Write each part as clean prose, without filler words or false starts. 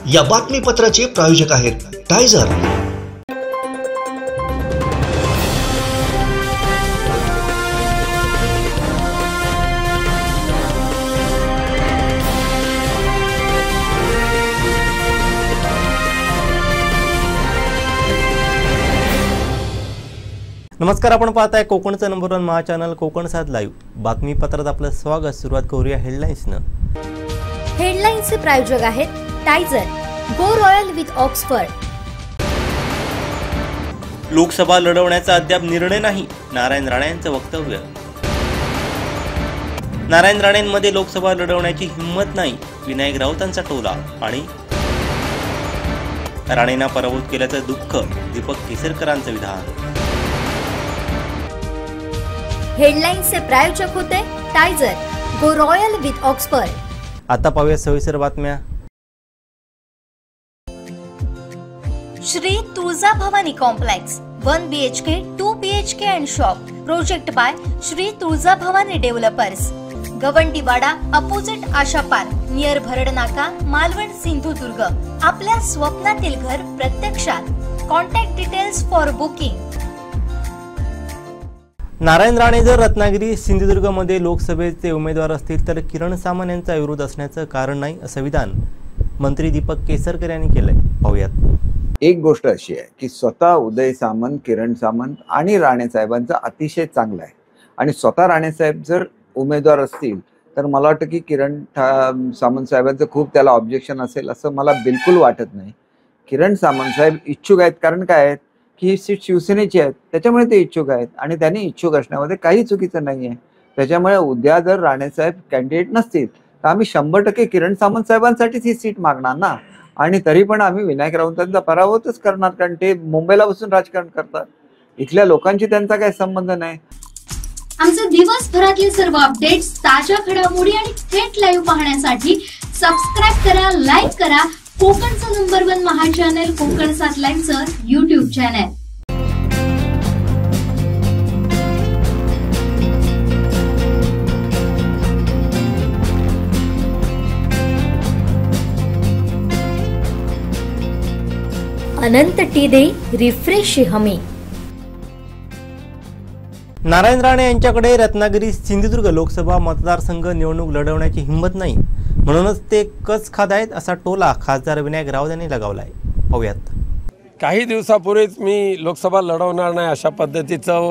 या बातमीपत्राचे प्रायोजक आहेत टायझर। नमस्कार, आपण पाहताय कोकणचं नंबर 1 महा चॅनल कोकण सात लाईव्ह। बातमीपत्रात आपलं स्वागत। सुरुवात करूया हेडलाईन्सनं। हेडलाईन्सचे प्रायोजक आहेत टायझर, go royal with Oxford. Lok Sabha लढवण्याचा अद्याप निर्णय नाही, नारायण राणेंचं वक्तव्य। नारायण राणेंमध्ये लोकसभा लढवण्याची हिंमत नाही, विनायक राऊतांचा टोला। आणि राणेंना पराभूत केल्याचं दुःख, दीपक केसरकरांचं विधान। हेडलाईन्सचे प्रायोजक होते टायझर, गो रॉयल विथ ऑक्सफर्ड। आता पाहूया सविस्तर बातम्या। Shri Tuljabhavani complex 1 BHK 2 BHK and shop, project by Shri Tuljabhavani developers, Gavandiwada opposite Asha park, near Bharadnaka, Malvan, Sindhudurg. आपल्या स्वप्नातील घर प्रत्यक्षात। Contact details for booking. Narayan Rane जर रत्नागिरी सिंधुदुर्गमध्ये लोकसभेचे उमेदवार असतील तर किरण सामंत यांचा विरोध असण्याचं कारण नाही, असं विधान मंत्री दीपक केसरकर यांनी केलंय। पाहूयात। एक गोष्ट अशी आहे की स्वतः उदय सामंत, किरण सामंत आणि राणे साहेबांचा अतिशय चांगला आहे आणि स्वतः राणे साहेब जर उमेदवार असतील तर मला वाटतं की किरण सामंत साहेबांचं खूप त्याला ऑब्जेक्शन असेल असं मला बिलकुल वाटत नाही। किरण सामंत साहेब इच्छुक आहेत, कारण काय आहेत की ही सीट शिवसेनेची आहेत, त्याच्यामुळे ते इच्छुक आहेत आणि त्यांनी इच्छुक असण्यामध्ये काही चुकीचं नाही आहे। त्याच्यामुळे उद्या जर राणेसाहेब कॅन्डिडेट नसतील तर आम्ही 100% किरण सामंत साहेबांसाठीच ही सीट मागणार ना, आणि तरी पण आम्ही विनायक राऊतांचा पराभवच करणार, कारण ते मुंबईला बसून राजकारण करतात, इथल्या लोकांची त्यांचा काही संबंध नाही। आमचे दिवसभरातले सर्व अपडेट्स, ताज्या घडामोडी आणि थेट लाईव्ह पाहण्यासाठी सबस्क्राइब करा, लाईक करा कोकणचं नंबर 1 महा चॅनल कोकण सात लाईव्हचं YouTube चॅनल। अनंत टी दे रिफ्रेश हमी। नारायण राणे यांच्याकडे रत्नागिरी सिंधुदुर्ग लोकसभा मतदारसंघ निवडणूक लढवण्याची हिंमत नाही, म्हणूनच ते कच खात आहेत, असा टोला खासदार विनायक राऊत यांनी लगावलाय। पाहूयात। काही दिवसापूर्वीच मी लोकसभा लढवणार नाही अशा पद्धतीचं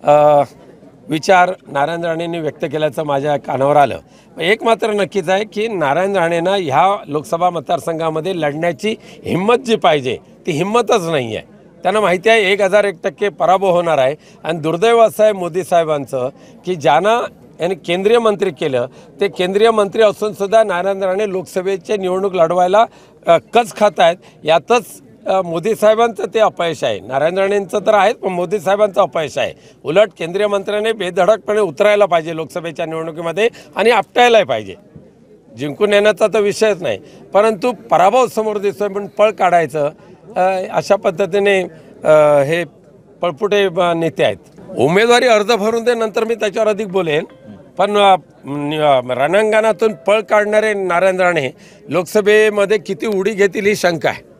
विचार नारायण राणेंनी व्यक्त केल्याचं माझ्या कानावर आलं। एक मात्र नक्कीच आहे की नारायण राणेंना ह्या लोकसभा मतदारसंघामध्ये लढण्याची हिंमत जी पाहिजे ती हिंमतच नाही आहे। त्यांना माहिती आहे 1001% पराभव होणार आहे आणि दुर्दैव असं आहे मोदी साहेबांचं की ज्यांना यांनी केंद्रीय मंत्री केलं ते केंद्रीय मंत्री असून सुद्धा नारायण राणे लोकसभेचे निवडणूक लढवायला कच खात आहेत। यातच मोदी साहेबांचं ते अपयश आहे। नारायण राणेंचं तर आहेच, पण मोदी साहेबांचं अपयश आहे। उलट केंद्रीय मंत्र्याने बेधडकपणे उतरायला पाहिजे लोकसभेच्या निवडणुकीमध्ये आणि आपटायलाही पाहिजे। जिंकून येण्याचा तर विषयच नाही, परंतु पराभव समोर दिसतोय पण पळ काढायचं अशा पद्धतीने हे पळपुटे नेते आहेत। उमेदवारी अर्ज भरून दे, नंतर मी त्याच्यावर अधिक बोलेन, पण रणांगणातून पळ काढणारे नारायण राणे लोकसभेमध्ये किती उडी घेतील ही शंका आहे।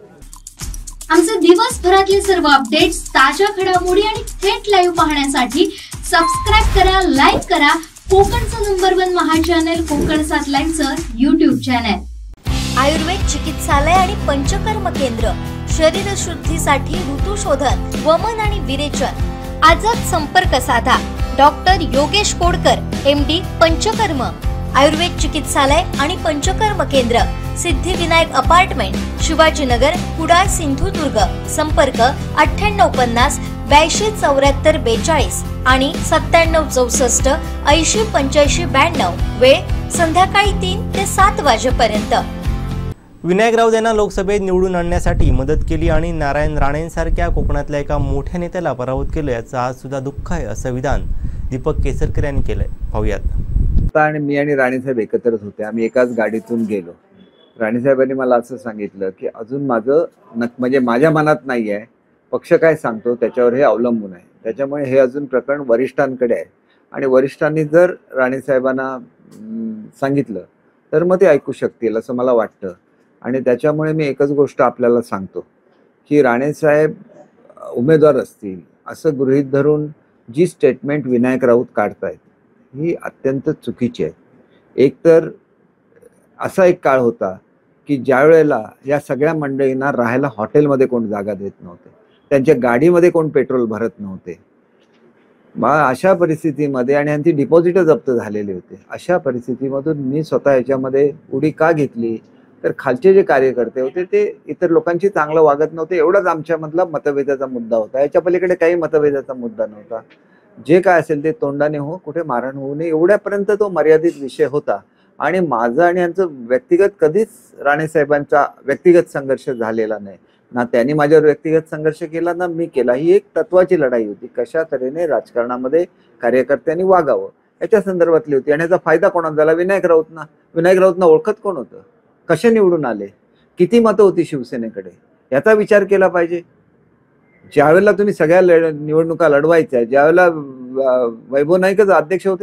आमचे दिवसभरातले सर्व अपडेट्स, ताज्या घडामोडी आणि थेट लाईव्ह पाहण्यासाठी सबस्क्राइब करा, लाईक करा कोकणचं नंबर 1 महा चॅनल कोकण सात लाईव्हचं YouTube चॅनल। आयुर्वेद चिकित्सालय आणि पंचकर्म केंद्र, शरीर शुद्धीसाठी ऋतुशोधन, वमन आणि विरेचन। आजच संपर्क साधा। डॉक्टर योगेश कोडकर, MD, पंचकर्म आयुर्वेद चिकित्सालय आणि पंचकर्म केंद्र, सिद्धिविनायक अपार्टमेंट, शिवाजीनगर, कुडाळ, सिंधुदुर्ग। संपर्क 9850 82 74 42 आणि 97 64 80 85 92। वेळ संध्याकाळी 3 ते 7 वाजेपर्यंत। विनायक राऊत यांना लोकसभेत निवडून आणण्यासाठी मदत केली आणि नारायण राणेंसारख्या कोकणातल्या एका मोठ्या नेत्याला पराभूत केलं, याचं आज सुद्धा दुःख आहे, असं विधान दीपक केसरकर यांनी केलंय। पाहूयात। आणि मी आणि राणेसाहेब एकत्रच होते, आम्ही एकाच गाडीतून गेलो। राणेसाहेबांनी मला असं सांगितलं की अजून माझं म्हणजे माझ्या मनात नाही आहे, पक्ष काय सांगतो त्याच्यावर हे अवलंबून आहे, त्याच्यामुळे हे अजून प्रकरण वरिष्ठांकडे आहे आणि वरिष्ठांनी जर राणेसाहेबांना सांगितलं तर मग ते ऐकू शकतील असं मला वाटतं। आणि त्याच्यामुळे मी एकच गोष्ट आपल्याला सांगतो की राणेसाहेब उमेदवार असतील असं गृहीत धरून जी स्टेटमेंट विनायक राऊत काढतायत ही अत्यंत चुकीची आहे. एकतर असा एक काळ होता की ज्या वेळेला या सगळ्या मंडळींना राहायला हॉटेलमध्ये कोण जागा देत नव्हते, त्यांच्या गाडीमध्ये कोण पेट्रोल भरत नव्हते. मग अशा परिस्थितीमध्ये आणि यांची डिपॉझिट जप्त झालेली होते. अशा परिस्थितीमधून मी स्वतः याच्यामध्ये उडी का घेतली तर खालचे जे कार्यकर्ते होते ते इतर लोकांशी चांगलं वागत नव्हते, एवढाच आमच्यामधला मतभेदाचा मुद्दा होता. याच्या पलीकडे काही मतभेदाचा मुद्दा नव्हता. जे काय असेल ते तोंडाने हो, कुठे मारण होऊ नये एवढ्यापर्यंत तो मर्यादित विषय होता. आणि माझं आणि यांचं व्यक्तिगत कधीच राणेसाहेबांचा व्यक्तिगत संघर्ष झालेला नाही. ना त्यांनी माझ्यावर व्यक्तिगत संघर्ष केला ना मी केला. ही एक तत्वाची लढाई होती, कशा तऱ्हेने राजकारणामध्ये कार्यकर्त्यांनी वागावं याच्या संदर्भातली होती. आणि याचा फायदा कोणाला झाला? विनायक राऊतना ओळखत कोण होतं? कसे निवडून आले? किती मतं होती शिवसेनेकडे? याचा विचार केला पाहिजे. ज्यावेळेला तुम्ही सगळ्या निवडणुका लढवायच्या, ज्यावेळेला वैभव नाईकच अध्यक्ष होते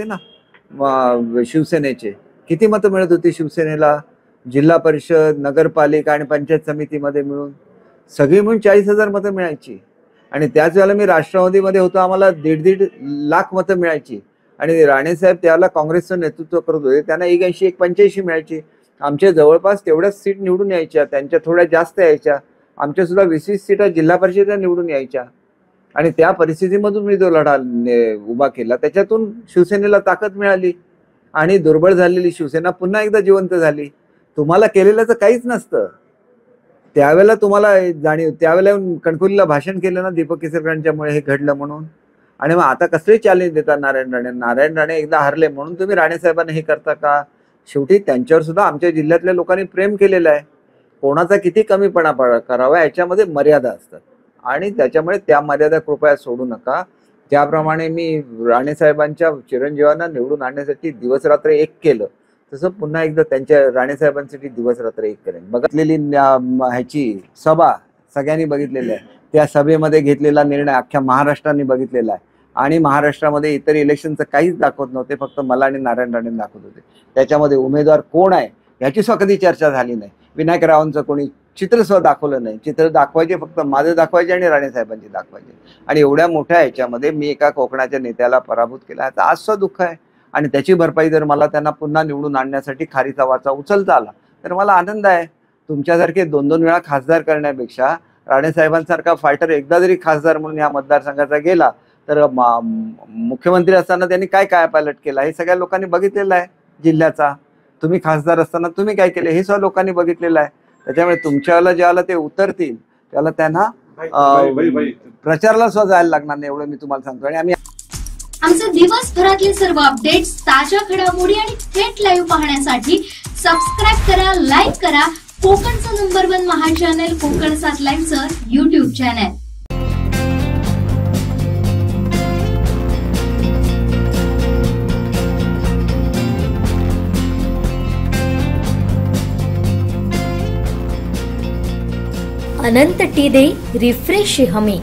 ना शिवसेनेचे, किती मतं मिळत होती शिवसेनेला? जिल्हा परिषद, नगरपालिका आणि पंचायत समितीमध्ये मिळून सगळी मिळून 40,000 मतं मिळायची. आणि त्याच वेळेला मी राष्ट्रवादीमध्ये होतो, आम्हाला 1.5 लाख मतं मिळायची. आणि राणेसाहेब त्यावेळेला काँग्रेसचं नेतृत्व करत होते, त्यांना 81-85 मिळायची. आमच्या जवळपास तेवढ्याच सीट निवडून यायच्या, त्यांच्या थोड्या जास्त यायच्या. आमच्या सुद्धा 20-20 सीटा जिल्हा परिषदेला निवडून यायच्या. आणि त्या परिस्थितीमधून मी जो लढा उभा केला त्याच्यातून शिवसेनेला ताकद मिळाली आणि दुर्बळ झालेली शिवसेना पुन्हा एकदा जिवंत झाली. तुम्हाला केलेल्याचं काहीच नसतं. त्यावेळेला तुम्हाला जाणीव, त्यावेळेला कणकवलीला भाषण केलं ना दीपक केसरकरांच्यामुळे हे घडलं म्हणून. आणि मग आता कसले चॅलेंज देतात नारायण राणे एकदा हरले म्हणून तुम्ही राणेसाहेबांना हे करता का? शेवटी त्यांच्यावर सुद्धा आमच्या जिल्ह्यातल्या लोकांनी प्रेम केलेलं आहे. कोणाचा किती कमीपणा करावा याच्यामध्ये मर्यादा असतात आणि त्याच्यामुळे त्या मर्यादा कृपया सोडू नका. ज्याप्रमाणे मी राणेसाहेबांच्या चिरंजीवांना निवडून आणण्यासाठी दिवसरात्र एक केलं, तसं पुन्हा एकदा त्यांच्या राणेसाहेबांसाठी दिवसरात्र एक करेन. बघितलेली ह्याची सभा सगळ्यांनी बघितलेली आहे. त्या सभेमध्ये घेतलेला निर्णय अख्ख्या महाराष्ट्राने बघितलेला आहे. आणि महाराष्ट्रामध्ये इतर इलेक्शनचं काहीच दाखवत नव्हते, फक्त मला आणि नारायण राणे दाखवत होते. त्याच्यामध्ये उमेदवार कोण आहे याची सुद्धा कधी चर्चा झाली नाही. विनायक रावांचं कोणी चित्र सुद्धा दाखवलं नाही. चित्र दाखवायचे फक्त माझं दाखवायचे आणि राणेसाहेबांचे दाखवायचे. आणि एवढ्या मोठ्या ह्याच्यामध्ये मी एका कोकणाच्या नेत्याला पराभूत केला, याचं आज सुद्धा दुःख आहे. आणि त्याची भरपाई जर मला त्यांना पुन्हा निवडून आणण्यासाठी खारीचा वाचा उचलता आला तर मला आनंद आहे. तुमच्यासारखे 2-2 वेळा खासदार करण्यापेक्षा राणेसाहेबांसारखा फायटर एकदा जरी खासदार म्हणून या मतदारसंघाचा गेला तर मुख्यमंत्री असताना त्यांनी काय काय पायलट केला हे सगळ्या लोकांनी बघितलेलं आहे जिल्ह्याचा. तुम्ही खासदार असताना तुम्ही काय केले हे सुद्धा लोकांनी बघितलेलं आहे. त्याच्यामुळे तुमच्याला ज्याला ते उतरतील त्याला त्यांना प्रचाराला सुद्धा जायला लागणार नाही, एवढं मी तुम्हाला सांगतो. आणि आम्ही आमचे दिवसभरातले सर्व अपडेट्स, ताज्या घडामोडी आणि थेट लाईव्ह पाहण्यासाठी सबस्क्राईब करा, लाईक करा कोकणचं नंबर 1 महा चॅनल कोकण 7 लाईव्हचं YouTube चॅनल. अनंत टी दे रिफ्रेश हमी.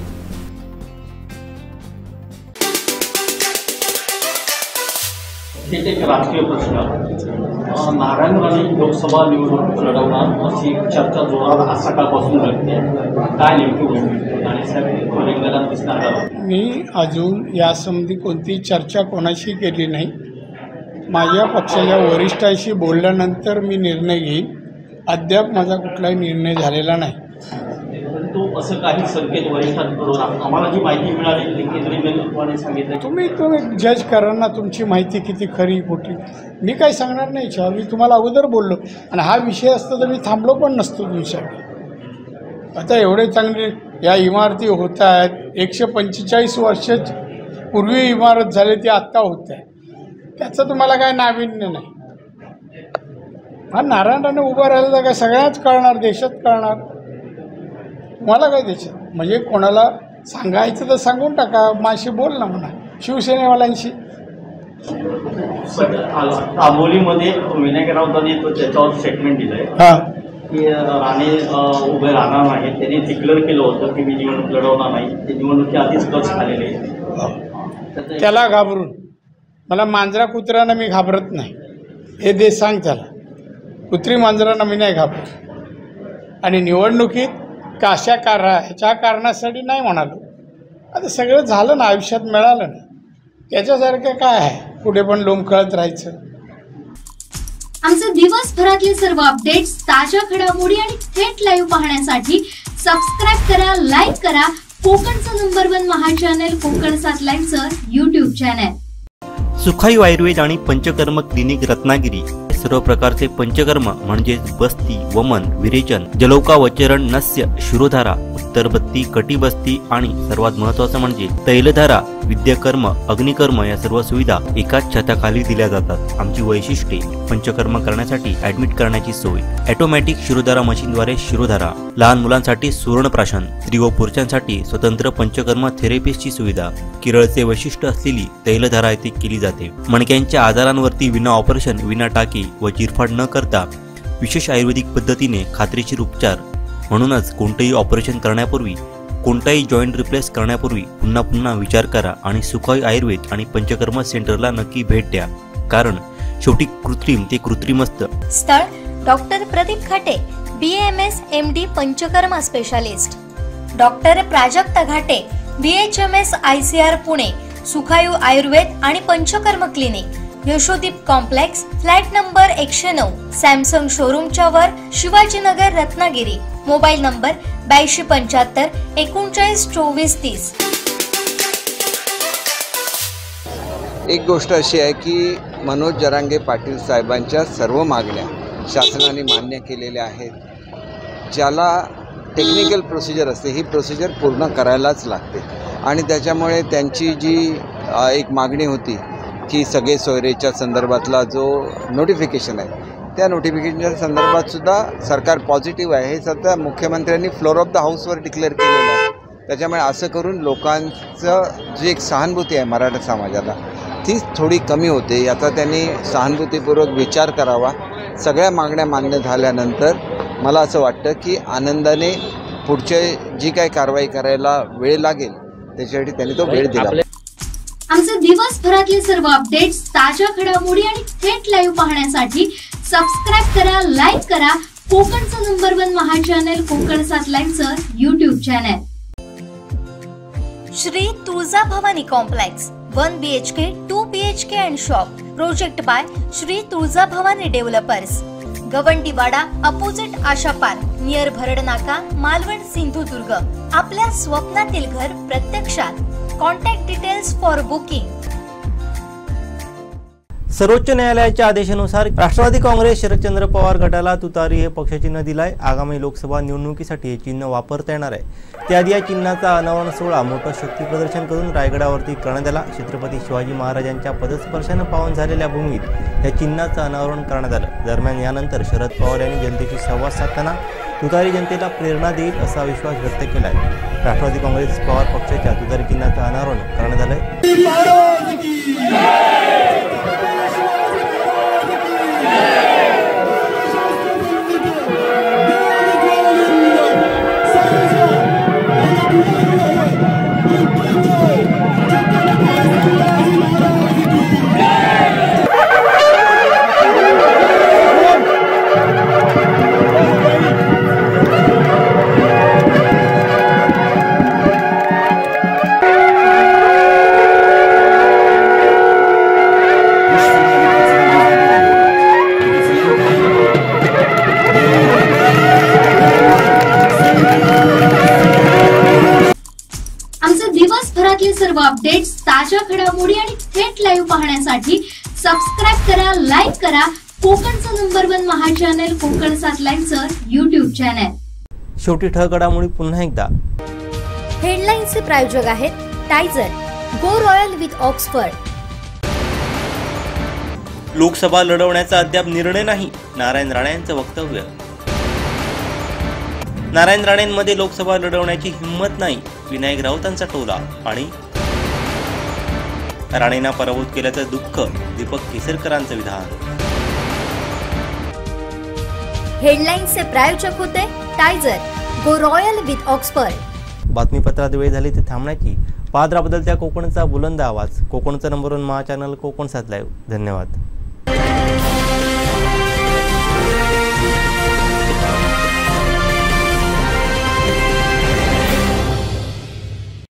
एक राजकीय प्रश्न, नारायण राणे लोकसभा निवडणूक लढवणार अशी चर्चा जोरात आज सकाळपासून लागते. काय नेमकी होईल? राणेसाहेब मैदानात दिसणार का? मी अजून यासंबंधी कोणती चर्चा कोणाशी केली नाही. माझ्या पक्षाच्या वरिष्ठांशी बोलल्यानंतर मी निर्णय घेईन. अद्याप माझा कुठलाही निर्णय झालेला नाही. परंतु असं काही संकेत वरिष्ठांकडून आम्हाला जी माहिती मिळाली केंद्रीय नेतृत्वाने सांगितलं. तुम्ही जज करा ना, तुमची माहिती किती खरी खोटी. मी काही सांगणार नाही. मी तुम्हाला अगोदर बोललो आणि हा विषय असतो तर मी थांबलो पण नसतो तुमच्यासाठी. आता एवढे चांगले या इमारती होत आहेत. 145 वर्ष पूर्वी इमारत झाली ती आत्ता होत आहे. त्याचं तुम्हाला काय नाविन्य नाही. हा नारायण राणे उभं राहिलं तर काय सगळ्याच कळणार, देशात कळणार. तुम्हाला काय देशात म्हणजे कोणाला सांगायचं तर सांगून टाका. माझी बोल ना म्हणा शिवसेनेवाल्यांशी. आंबोलीमध्ये विनायक राऊतांनी त्याच्यावर स्टेटमेंट दिलंय की राणे उभे राहणार नाही. त्यांनी डिक्लेअर केलं होतं की मी निवडणूक लढवणार नाही. ते निवडणुकी आधीच कच झालेले. त्याला घाबरून मला मांजरा कुत्र्यांना मी घाबरत नाही. हे दे सांग त्याला. कुत्री मांजरांना मी नाही घाबरत. आणि निवडणुकीत का अशा ह्याच्या कारणासाठी नाही म्हणालो. आता सगळं झालं ना, आयुष्यात मिळालं ना, त्याच्यासारखं काय आहे पुढे पण लोंबकळत राहायचं. आमचे दिवसभरातले सर्व अपडेट्स, ताज्या घडामोडी आणि थेट लाईव्ह पाहण्यासाठी सबस्क्राईब करा, लाईक करा कोकणचं नंबर 1 महा चॅनल कोकण 7 लाईव्हचं यूट्यूब चॅनल. सुखायू आयुर्वेद आणि पंचकर्म क्लिनिक रत्नागिरी सर्व प्रकारचे पंचकर्म म्हणजेच बस्ती, वमन, विरेचन, जलौका, वचरण, नस्य, शिरोधारा, उत्तरबत्ती, कटिबस्ती आणि सर्वात महत्त्वाचं म्हणजे तैलधारा, विद्याकर्म, अग्निकर्म या सर्व सुविधा एकाच छताखाली दिल्या जातात. आमची वैशिष्ट्ये: पंचकर्म करण्यासाठी ऍडमिट करण्याची सोय, ऑटोमॅटिक शिरोधारा मशीनद्वारे शिरोधारा, लहान मुलांसाठी सुवर्णप्राशन, स्त्री व पुरुषांसाठी स्वतंत्र पंचकर्म थेरपिस्टची सुविधा, केरळचे वैशिष्ट्य असलेली तैलधारा येथे केली जाते. मणक्यांच्या आजारांवरती विना ऑपरेशन, विना टाके व चिरफाड न करता विशेष आयुर्वेदिक पद्धतीने खात्रीशीर उपचार. म्हणूनच कोणतेही ऑपरेशन करण्यापूर्वी, कोणताही जॉईंट रिप्लेस करण्यापूर्वी पुन्हा पुन्हा विचार करा आणि सुखायू आयुर्वेद आणि पंचकर्म सेंटरला नक्की भेट द्या, कारण शेवटी कृत्रिम ते कृत्रिम असतं. स्थळ: doctor Pradeep Khate, BAMS MD Panchakarma specialist. Doctor Prajakta Ghate, BHMS ICR Pune, Sukhayu Ayurveda आणि Panchakarma clinic, Yashodeep complex, flat number 109, Samsung शोरूमच्या वर, शिवाजीनगर, रत्नागिरी. Mobile number 8275 39 24 30. एक गोष्ट अशी आहे की मनोज जरांगे पाटील साहेबांच्या सर्व मागण्या शासनाने मान्य केलेल्या आहेत. ज्याला टेक्निकल प्रोसिजर असते, ही प्रोसिजर पूर्ण करायलाच लागते. आणि त्याच्यामुळे त्यांची जी एक मागणी होती की सगळे सोयरेच्या संदर्भातला जो नोटिफिकेशन आहे, त्या नोटिफिकेशनच्या संदर्भात सुद्धा सरकार पॉझिटिव्ह आहे. हे सध्या मुख्यमंत्र्यांनी फ्लोर ऑफ द हाऊसवर डिक्लेअर केलेलं आहे. त्याच्यामुळे असं करून लोकांचं जी एक सहानुभूती आहे मराठा समाजाला, ती थोडी कमी होते. याचा त्यांनी सहानुभूतीपूर्वक विचार करावा. सगळ्या मागण्या मान्य झाल्यानंतर मला असं वाटतं की आनंदाने पुढचे जी काही कारवाई करायला वेळ लागेल त्याच्यासाठी त्यांनी तो वेळ दिला. आमचे दिवसभरातले सर्व अपडेट्स, ताज्या घडामोडी आणि थेट लाईव्ह पाहण्यासाठी सबस्क्राईब करा, लाईक करा कोकणचं नंबर 1 महा चॅनल कोकण 7 लाईव्हचं YouTube channel. Shri Tuljabhavani complex 1 BHK 2 BHK and shop. Project by Shri Tuljabhavani developers. Gavandiwada opposite Asha park, near Bharadnaka, Malvan, Sindhudurg. आपल्या स्वप्नातील घर प्रत्यक्षात. Contact details for booking. सर्वोच्च न्यायालयाच्या आदेशानुसार राष्ट्रवादी काँग्रेस शरदचंद्र पवार गटाला तुतारी हे पक्षचिन्ह दिलाय. आगामी लोकसभा निवडणुकीसाठी हे चिन्ह वापरता येणार आहे. त्याआधी या चिन्हाचा अनावरण सोहळा मोठं शक्ती प्रदर्शन करून रायगडावरती करण्यात आला. छत्रपती शिवाजी महाराजांच्या पदस्पर्शानं पावन झालेल्या भूमीत या चिन्हाचं अनावरण करण्यात आलं. दरम्यान यानंतर शरद पवार यांनी जनतेशी संवाद साधताना तुतारी जनतेला प्रेरणा देईल असा विश्वास व्यक्त केला आहे. राष्ट्रवादी काँग्रेस पवार पक्षाच्या तुतारी चिन्हाचं अनावरण करण्यात आलंय. सर्व अपडेट्स, ताज्या घडामोडी आणि थेट लाईव्ह पाहण्यासाठी सबस्क्राईब करा, लाईक करा कोकणचं नंबर 1 महा चॅनल कोकण 7 लाईव्हचं यूट्यूब चॅनल. शेवटी ठळक घडामोडी पुन्हा एकदा. हेडलाईन्सचे प्रायोजक आहेत टायझर, go royal with Oxford. Lok Sabha लढवण्याचा अद्याप निर्णय नाही, नारायण राणे यांचं वक्तव्य. नारायण राणेंमध्ये लोकसभा लढवण्याची हिंमत नाही, विनायक राऊतांचा टोला. आणि राणेंना पराभूत केल्याचं दुःख, दीपक केसरकरांचं विधान. हेडलाईन्सचे प्रायोजक होते टायझर, गो रॉयल विथ ऑक्सफर्ड. बातमीपत्रात वेळ झाली ते थांबण्याची. पादरा बदलत्या कोकणचा बुलंद आवाज. कोकणचं नंबर 1 महा चॅनल कोकण 7 लाईव्ह. धन्यवाद.